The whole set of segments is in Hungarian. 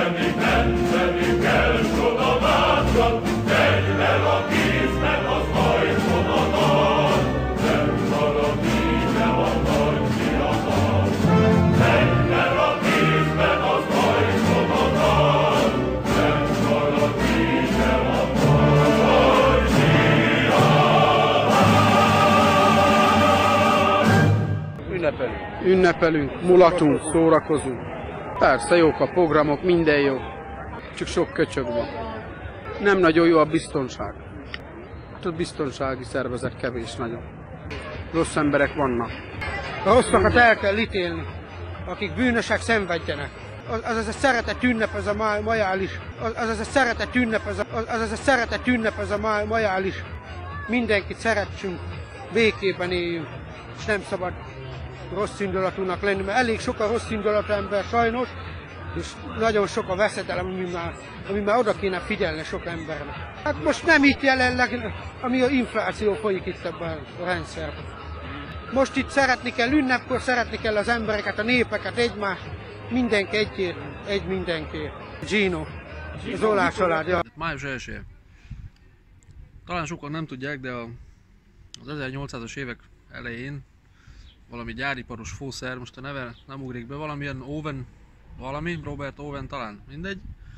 menteni kell csodabátran, fegyver a kézben, az hajtonatal, nem marad íme a nagy fiatal. Fegyver a kézben, az hajtonatal, nem marad íme a nagy fiatal. Ünnepelünk, mulatunk, szórakozunk. Persze jók a programok, minden jó. Csak sok köcsög van. Nem nagyon jó a biztonság. A biztonsági szervezet kevés nagyon. Rossz emberek vannak. A rosszakat el kell ítélni, akik bűnösek szenvedjenek. Az a szeretet ünnep, ez a majális. Az a szeretet ünnep, ez a majális. Mindenkit szeretsünk, békében éljünk, és nem szabad rossz indulatúnak lenni, mert elég sok a rossz indulatú ember sajnos, és nagyon sok a veszedelem, ami már oda kéne figyelni sok embernek. Hát most nem itt jelenleg, ami a infláció folyik itt ebben a rendszerben. Most itt szeretni kell, ünnepkor szeretni kell az embereket, a népeket, egymást, mindenki egyért, egy mindenkiért. Gino, az Olás család. Ja. Május 1. Talán sokan nem tudják, de az 1800-as évek elején valami gyáriparos fószer, most a neve nem ugrik be, valamilyen Owen, Robert Owen talán, mindegy.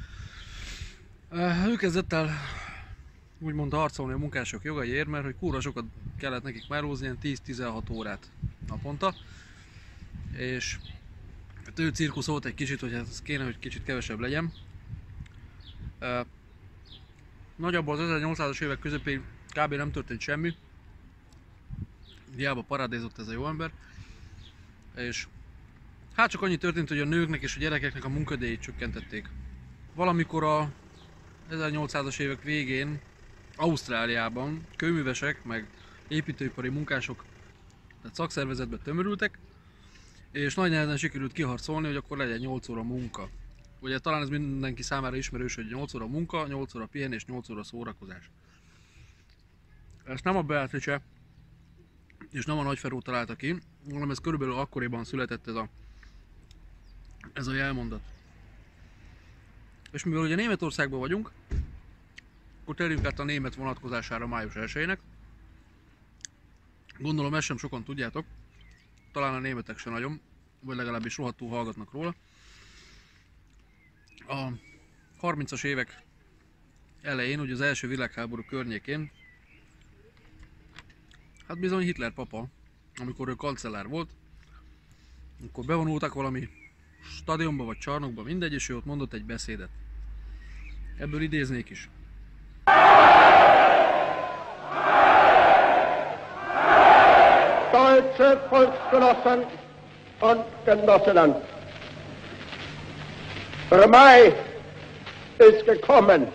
Ő kezdett el úgymond harcolni a munkások jogaiért, mert hogy kurva sokat kellett nekik melózni, ilyen 10-16 órát naponta. És hát ő cirkuszolt egy kicsit, hogy ez kéne, hogy kicsit kevesebb legyen. Nagyjából az 1800-as évek közepén kb. Nem történt semmi. Hiába parádézott ez a jó ember. És hát csak annyi történt, hogy a nőknek és a gyerekeknek a munkadíjait csökkentették. Valamikor a 1800-as évek végén Ausztráliában kőművesek meg építőipari munkások szakszervezetbe tömörültek, és nagy nehezen sikerült kiharcolni, hogy akkor legyen 8 óra munka. Ugye talán ez mindenki számára ismerős, hogy 8 óra munka, 8 óra pihenés, 8 óra szórakozás. Ezt nem a Beatrice és nem a Nagyferó találta ki, hanem ez körülbelül akkoriban született ez a jelmondat. És mivel ugye Németországban vagyunk, akkor térjünk át a német vonatkozására május 1-ének. Gondolom ezt sem sokan tudjátok, talán a németek sem nagyon, vagy legalábbis rohadtul hallgatnak róla. A 30-as évek elején, ugye az első világháború környékén, hát bizony Hitler papa, amikor ő kancellár volt, akkor bevonultak valami stadionba vagy csarnokba, mindegy, és ő ott mondott egy beszédet. Ebből idéznék is. Deutsche Volksgenossen und Genossinnen, der Mai ist gekommen.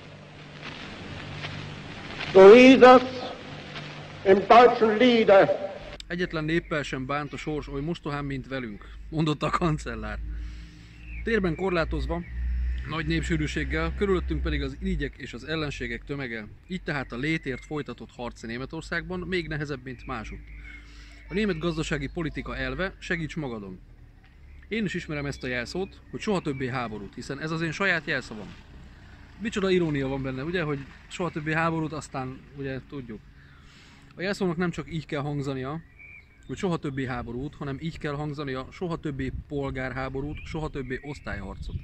So hieß es im deutschen Liede. Egyetlen néppel sem bánt a sors oly mostohán, mint velünk, mondotta a kancellár. Térben korlátozva, nagy népsűrűséggel, körülöttünk pedig az irigyek és az ellenségek tömege. Így tehát a létért folytatott harc Németországban még nehezebb, mint másutt. A német gazdasági politika elve: segíts magadon. Én is ismerem ezt a jelszót, hogy soha többé háborút, hiszen ez az én saját jelszavam. Micsoda irónia van benne, ugye, hogy soha többé háborút, aztán ugye tudjuk. A jelszónak nem csak így kell hangzania, hogy soha többé háborút, hanem így kell hangzania: soha többé polgárháborút, soha többé osztályharcot.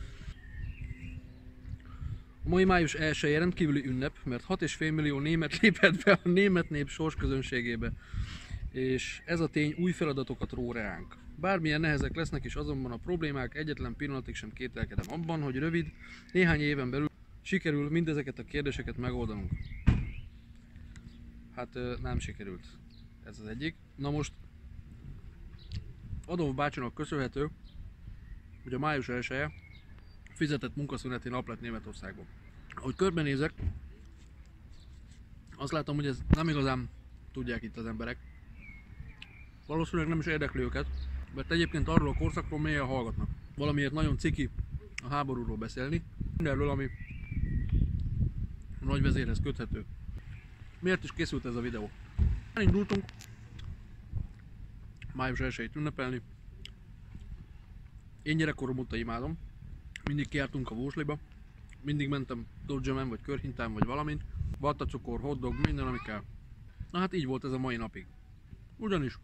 A mai május 1-je rendkívüli ünnep, mert 6,5 millió német lépett be a német nép sorsközönségébe. És ez a tény új feladatokat ró ránk. Bármilyen nehezek lesznek is azonban a problémák, egyetlen pillanatig sem kételkedem abban, hogy rövid, néhány éven belül sikerül mindezeket a kérdéseket megoldanunk. Hát nem sikerült. Ez az egyik. Na most Adolf bácsinak köszönhető, hogy a május 1-je fizetett munkaszüneti nap lett Németországban. Ahogy körbenézek, azt látom, hogy ez nem igazán tudják itt az emberek. Valószínűleg nem is érdekli őket, mert egyébként arról a korszakról mélyen hallgatnak. Valamiért nagyon ciki a háborúról beszélni, mindenről, ami a nagyvezérhez köthető. Miért is készült ez a videó? Elindultunk május 1-ét ünnepelni. Én gyerekkorom óta imádom. Mindig kiártunk a Vósliba. Mindig mentem Dodgemen vagy Körhintán vagy valamint. Vattacukor, hotdog, minden ami kell. Na hát így volt ez a mai napig. Ugyanis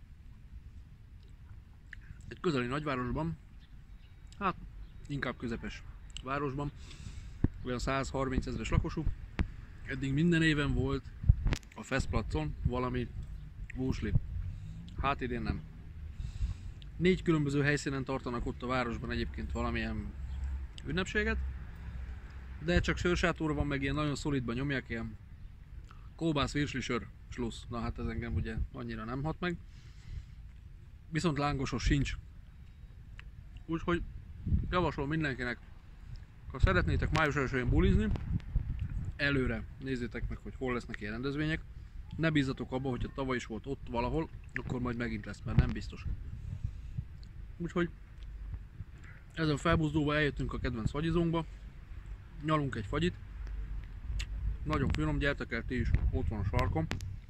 egy közeli nagyvárosban, hát inkább közepes városban, olyan 130 000-es lakosú, eddig minden éven volt a Festplatzon valami Vósli. Hát idén nem. 4 különböző helyszínen tartanak ott a városban egyébként valamilyen ünnepséget, de csak sörsátóra van, meg ilyen nagyon szolidban nyomják, ilyen kolbász, virsli, sör, slusz. Na hát ez engem ugye annyira nem hat meg. Viszont lángosos sincs. Úgyhogy javaslom mindenkinek, ha szeretnétek május 1-én bulizni, előre nézzétek meg, hogy hol lesznek ilyen rendezvények. Ne bízzatok abba, hogyha tavaly is volt ott valahol, akkor majd megint lesz, mert nem biztos. Úgyhogy ezzel felbuzdulva eljöttünk a kedvenc fagyizónkba, nyalunk egy fagyit. Nagyon finom, gyertek el ti is, ott van a sarkon.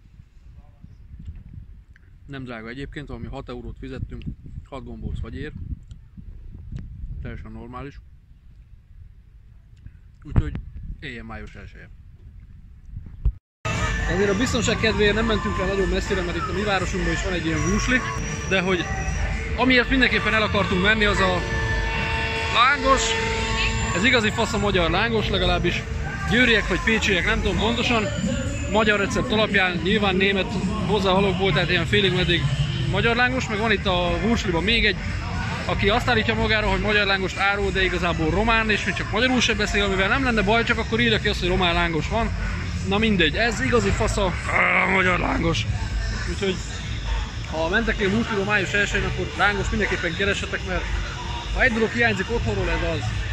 Nem drága egyébként, valami 6 eurót fizettünk 6 gombóc fagyért. Teljesen normális. Úgyhogy éljen május 1-je. Azért a biztonság kedvéért nem mentünk el nagyon messzire, mert itt a mi városunkban is van egy ilyen Vósli, de hogy amiért mindenképpen el akartunk menni, az a lángos. Ez igazi fasz a magyar lángos, legalábbis győriek vagy pécsiek, nem tudom pontosan. Magyar recept alapján, nyilván német hozzávalókból, tehát ilyen félig meddig magyar lángos, meg van itt a Vósliban még egy, aki azt állítja magára, hogy magyar lángost árul, de igazából román, és csak magyarul sem beszél, amivel nem lenne baj, csak akkor írja ki azt, hogy román lángos van. Na mindegy, ez igazi fasza magyar lángos. Úgyhogy ha mentek én Vósliba május 1-én, akkor lángos mindenképpen keressetek, mert ha egy dolog hiányzik otthonról, ez az.